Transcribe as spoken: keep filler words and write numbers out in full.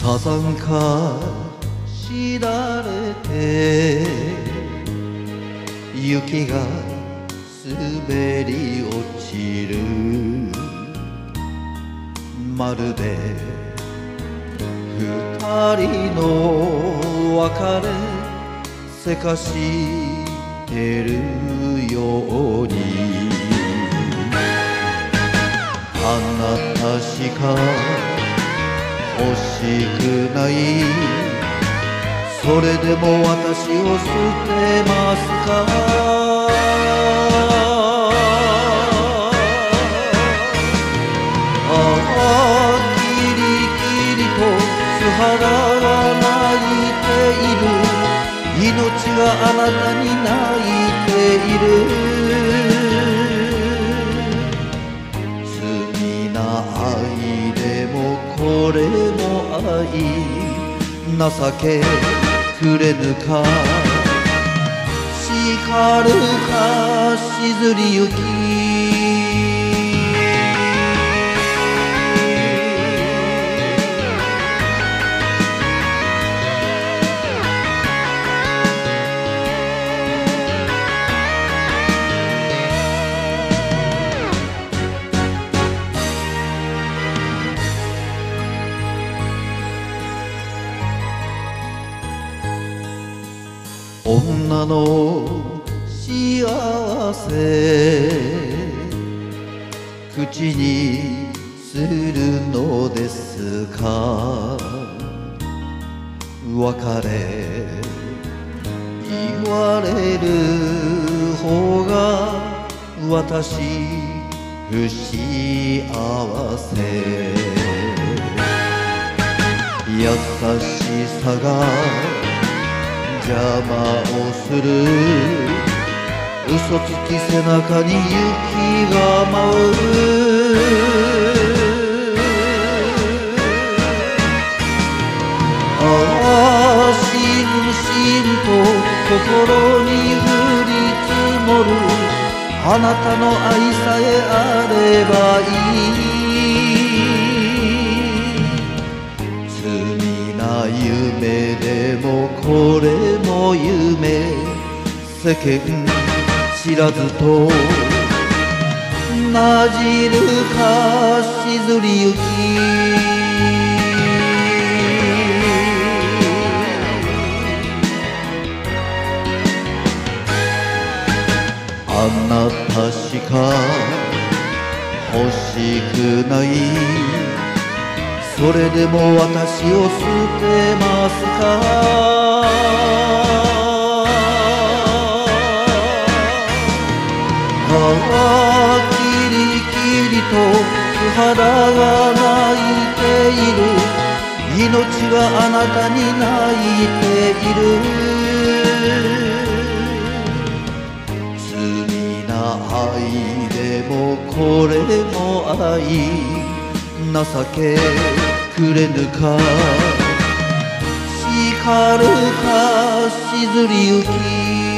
火山からしだれて雪が滑り落ちる、まるで二人の別れせかしてるように、あなたしか欲しくない、それでも私を捨てますか。ああ、キリキリと素肌が泣いている、命があなたに泣いている。罪な愛でもこれも愛、情けくれぬか、叱るかしずりゆき。女の幸せ口にするのですか。別れ言われる方が私不幸せ。優しさが邪魔をする、嘘つき背中に雪が舞う。ああ、しんしんと心に降り積もる、あなたの愛さえあればいい。罪な夢でもこれも夢、世間知らずとなじるかしずりゆき。あなたしか欲しくない、それでも私を捨てますか。ああ、キリキリと素肌が泣いている、命があなたに泣いている。罪な愛でもこれも愛、情けくれぬか、叱るかしずりゆき。